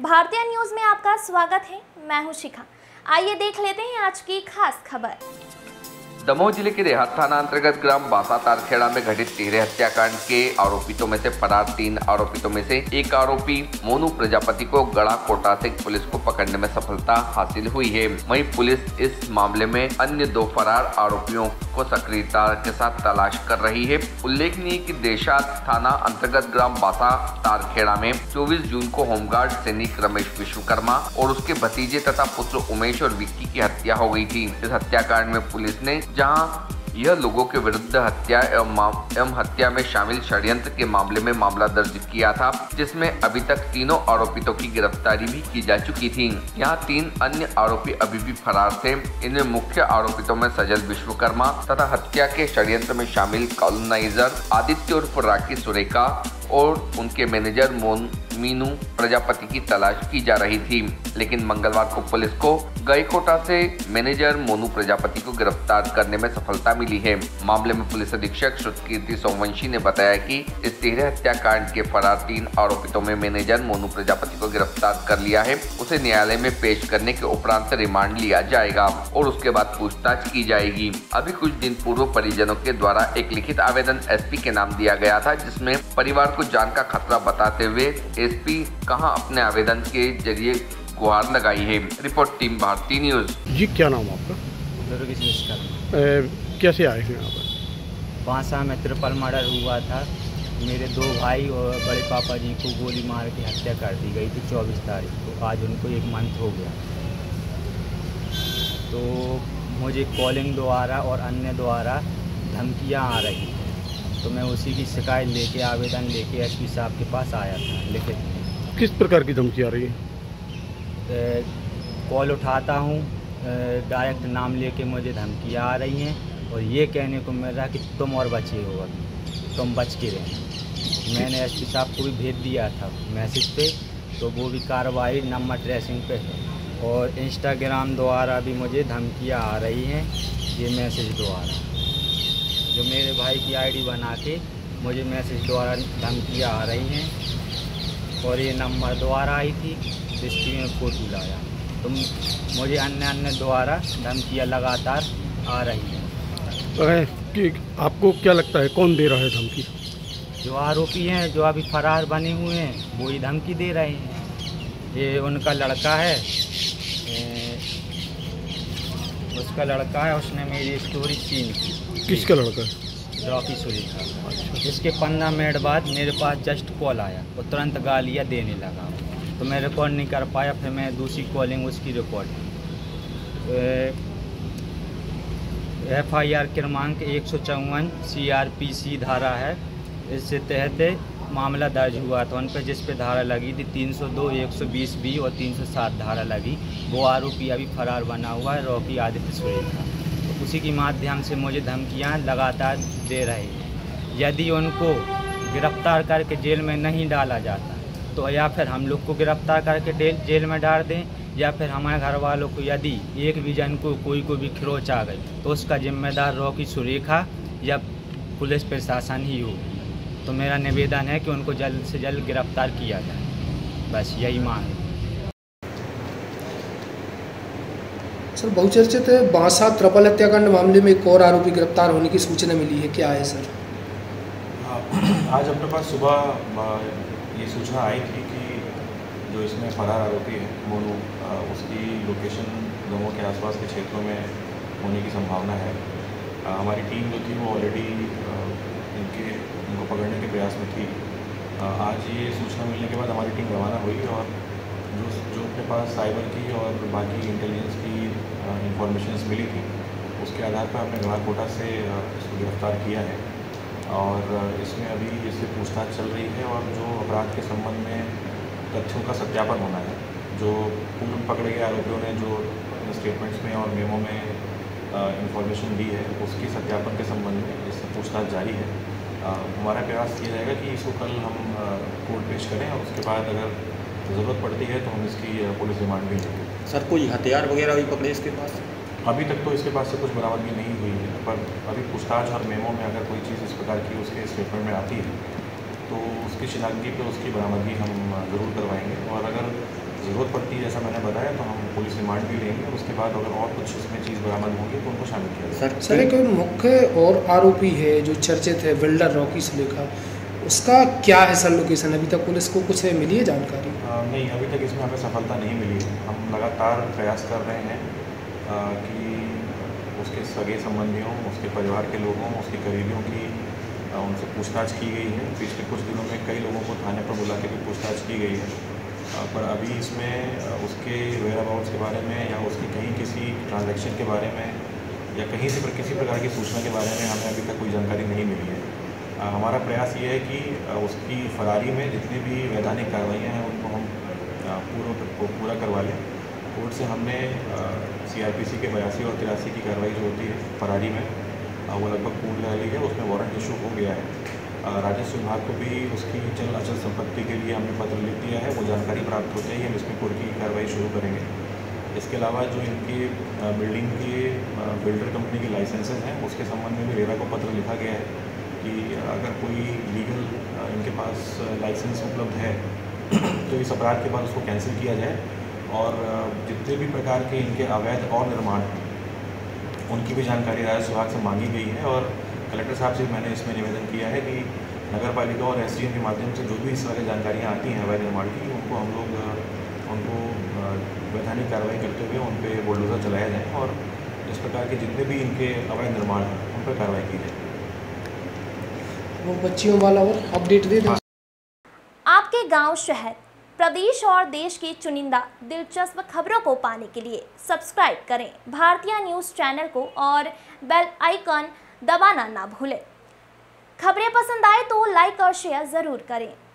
भारतीय न्यूज में आपका स्वागत है। मैं हूं शिखा। आइए देख लेते हैं आज की खास खबर। दमोह जिले के देहात थाना अंतर्गत ग्राम बासा तारखेड़ा में घटित तिहरे हत्याकांड के आरोपितों में से फरार 3 आरोपितों में से एक आरोपी मोनू प्रजापति को गढ़ा कोटा से पुलिस को पकड़ने में सफलता हासिल हुई है। वहीं पुलिस इस मामले में अन्य 2 फरार आरोपियों को सक्रियता के साथ तलाश कर रही है। उल्लेखनीय कि देहात थाना अंतर्गत ग्राम बासा तारखेड़ा में 24 जून को होमगार्ड सैनिक रमेश विश्वकर्मा और उसके भतीजे तथा पुत्र उमेश और विक्की की हत्या हो गई थी। इस हत्याकांड में पुलिस ने जहां यह लोगों के विरुद्ध हत्या एवं हत्या में शामिल षड्यंत्र के मामले में मामला दर्ज किया था, जिसमें अभी तक तीनों आरोपितों की गिरफ्तारी भी की जा चुकी थी। यहां 3 अन्य आरोपी अभी भी फरार थे। इनमें मुख्य आरोपितों में सजल विश्वकर्मा तथा हत्या के षड्यंत्र में शामिल कॉलोनाइजर आदित्य उर्फ राकी सुरेखा और उनके मैनेजर मीनू प्रजापति की तलाश की जा रही थी, लेकिन मंगलवार को पुलिस को गईकोटा से मैनेजर मोनू प्रजापति को गिरफ्तार करने में सफलता मिली है। मामले में पुलिस अधीक्षक श्रुतकीर्ति सोमवंशी ने बताया कि इस तिहरे हत्याकांड के फरार 3 आरोपितों में मैनेजर मोनू प्रजापति को गिरफ्तार कर लिया है। उसे न्यायालय में पेश करने के उपरांत रिमांड लिया जाएगा और उसके बाद पूछताछ की जाएगी। अभी कुछ दिन पूर्व परिजनों के द्वारा एक लिखित आवेदन एसपी के नाम दिया गया था, जिसमें परिवार को जान का खतरा बताते हुए एसपी कहां अपने आवेदन के जरिए गुहार लगाई है। Report team Bharatiya news. जी, क्या नाम आपका? कैसे आए हैं यहाँ पर? बांसा में ट्रिपल मर्डर हुआ था। मेरे 2 भाई और बड़े पापा जी को गोली मार के हत्या कर दी गई थी 24 तारीख को। आज उनको 1 मंथ हो गया। तो मुझे कॉलिंग द्वारा और अन्य द्वारा धमकियाँ आ रही हैं, तो मैं उसी की शिकायत लेके आवेदन लेके एसपी साहब के पास आया था। लिखित किस प्रकार की धमकी आ रही है? कॉल उठाता हूँ, डायरेक्ट नाम लेके मुझे धमकियाँ आ रही हैं और ये कहने को मिल रहा है कि तुम और बचे हो, अभी तुम बच के रहना। मैंने एसपी साहब को भी भेज दिया था मैसेज पे, तो वो भी कार्रवाई नंबर ट्रेसिंग पे है। और इंस्टाग्राम द्वारा भी मुझे धमकियाँ आ रही हैं, ये मैसेज द्वारा जो मेरे भाई की आईडी बना के मुझे मैसेज द्वारा धमकियाँ आ रही हैं और ये नंबर द्वारा आई थी, जिसकी मैं फोटो लाया। तो मुझे अन्य द्वारा धमकियाँ लगातार आ रही हैं। कि आपको क्या लगता है कौन दे रहा है धमकी? जो आरोपी हैं, जो अभी फरार बने हुए हैं, वो ही धमकी दे रहे हैं। ये उनका लड़का है, उसका लड़का है, उसने मेरी स्टोरी सीन की। किसका लड़का है? रॉकी सुरेखा। इसके 15 मिनट बाद मेरे पास जस्ट कॉल आया और तुरंत गालियाँ देने लगा, तो मैं रिकॉर्ड नहीं कर पाया। फिर मैं दूसरी कॉलिंग उसकी रिकॉर्ड FIR क्रमांक 154 CRPC धारा है, इससे तहत मामला दर्ज हुआ था उन पर, जिस पे धारा लगी थी 302, 120B और 307 धारा लगी। वो आरोपी अभी फरार बना हुआ है, रॉकी आदित्य सुरेखा। तो उसी के माध्यम से मुझे धमकियां लगातार दे रहे हैं। यदि उनको गिरफ्तार करके जेल में नहीं डाला जाता, तो या फिर हम लोग को गिरफ्तार करके जेल में डाल दें, या फिर हमारे घर वालों को यदि एक भी जन को कोई भी खरोच आ गई, तो उसका जिम्मेदार रॉकी सुरेखा या पुलिस प्रशासन ही हो। तो मेरा निवेदन है कि उनको जल्द से जल्द गिरफ्तार किया जाए, बस यही मांग है। सर, बहुचर्चित बांसा ट्रिपल हत्याकांड मामले में एक और आरोपी गिरफ्तार होने की सूचना मिली है, क्या है सर? आज अपने पास सुबह ये सूचना आई थी कि जो इसमें फरार आरोपी है मोनू, उसकी लोकेशन दमोह के आसपास के क्षेत्रों में होने की संभावना है। हमारी टीम जो थी वो ऑलरेडी इनको पकड़ने के प्रयास में थी। आज ये सूचना मिलने के बाद हमारी टीम रवाना हुई और जो अपने पास साइबर की और बाकी इंटेलिजेंस की इंफॉर्मेशंस मिली थी, उसके आधार पर हमने गढ़ाकोटा से इसको गिरफ्तार किया है और इसमें अभी इससे पूछताछ चल रही है और जो अपराध के संबंध में तथ्यों का सत्यापन होना है, जो पूर्व पकड़े गए आरोपियों ने जो स्टेटमेंट्स में और मेमो में इंफॉर्मेशन दी है, उसकी सत्यापन के संबंध में इससे पूछताछ जारी है। हमारा प्रयास ये रहेगा कि इसको कल हम कोर्ट पेश करें और उसके बाद अगर ज़रूरत पड़ती है तो हम इसकी पुलिस रिमांड भी लेंगे। सर, कोई हथियार वगैरह भी पकड़े इसके पास? अभी तक तो इसके पास से कुछ बरामदगी नहीं हुई है, पर अभी पूछताछ और मेमो में अगर कोई चीज़ इस प्रकार की उसके स्टेटमेंट में आती है तो उसकी शिनाख्ती पे उसकी बरामदगी हम ज़रूर करवाएंगे और अगर ज़रूरत पड़ती है, जैसा मैंने बताया, तो हम पुलिस रिमांड भी लेंगे। उसके बाद अगर और कुछ इसमें चीज़ बरामद होंगी तो उनको शामिल किया जाएगा। सर एक मुख्य और आरोपी है जो चर्चित है बिल्डर रॉकी सुलेखा, उसका क्या है सर लोकेशन? अभी तक पुलिस को कुछ मिली है जानकारी? नहीं, अभी तक इसमें हमें सफलता नहीं मिली है। हम लगातार प्रयास कर रहे हैं कि उसके सगे संबंधियों, उसके परिवार के लोगों, उसके करीबियों की उनसे पूछताछ की गई है। पिछले कुछ दिनों में कई लोगों को थाने पर बुला के भी पूछताछ की गई है, पर अभी इसमें उसके वेयर अबाउट्स के बारे में या उसकी कहीं किसी ट्रांजैक्शन के बारे में या कहीं से किसी प्रकार की सूचना के बारे में हमें अभी तक कोई जानकारी नहीं मिली है। हमारा प्रयास ये है कि उसकी फरारी में जितनी भी वैधानिक कार्रवाइयाँ हैं उनको हम पूरा करवा लें। कोर्ट से हमने CRPC के 82 और 83 की कार्रवाई जो होती है फरारी में वो लगभग पूर्ण कर ली है। उसमें वारंट इशू हो गया है। राजस्व विभाग को भी उसकी चल अचल संपत्ति के लिए हमने पत्र लिख दिया है। वो जानकारी प्राप्त होते ही हम इसमें कोर्ट की कार्रवाई शुरू करेंगे। इसके अलावा जो इनकी बिल्डिंग की बिल्डर कंपनी की लाइसेंसेज हैं उसके संबंध में भी रेरा को पत्र लिखा गया है कि अगर कोई लीगल इनके पास लाइसेंस उपलब्ध है तो इस अपराध के बाद उसको कैंसिल किया जाए, और जितने भी प्रकार के इनके अवैध और निर्माण उनकी भी जानकारी राजस्व विभाग से मांगी गई है। और कलेक्टर साहब से मैंने इसमें निवेदन किया है कि नगर पालिका और SDM के माध्यम से जो भी इस तरह की जानकारियाँ आती हैं अवैध निर्माण की, उनको हम लोग उनको वैधानिक कार्रवाई करते हुए उन पर बुलडोजर चलाया जाए और इस प्रकार के जितने भी इनके अवैध निर्माण हैं उन पर कार्रवाई की जाए। वो बच्चियों वाला और अपडेट दे दें। आपके गांव, शहर, प्रदेश और देश की चुनिंदा दिलचस्प खबरों को पाने के लिए सब्सक्राइब करें भारतीय न्यूज़ चैनल को और बेल आइकन दबाना ना भूलें। खबरें पसंद आए तो लाइक और शेयर ज़रूर करें।